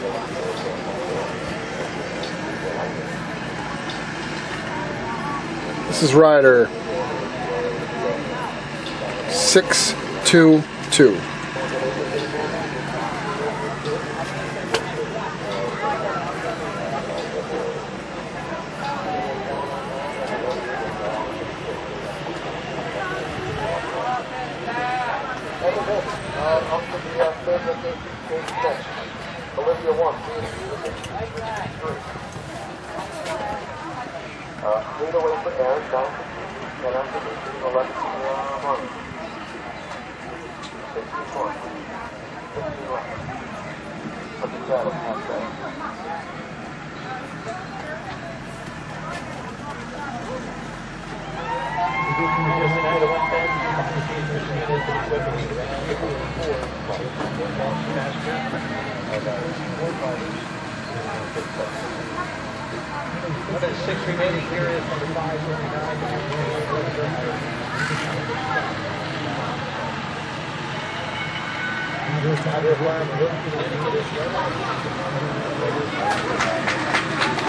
This is rider 622. Olivia 1, 8 away for Aaron, 9 for Keith, 10 after me, 11 for Marty. 16 for 15 left. From the saddle, half back. What is 6 remaining periods from the 5:49?